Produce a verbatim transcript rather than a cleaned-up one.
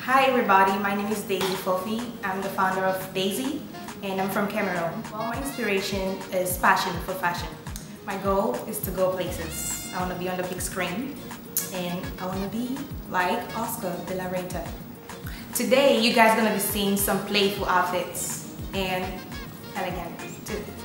Hi everybody, my name is Dai Z. I'm the founder of Dai Z and I'm from Cameroon. Well, my inspiration is passion for fashion. My goal is to go places. I want to be on the big screen and I want to be like Oscar de la Renta. Today you guys are going to be seeing some playful outfits and elegant too.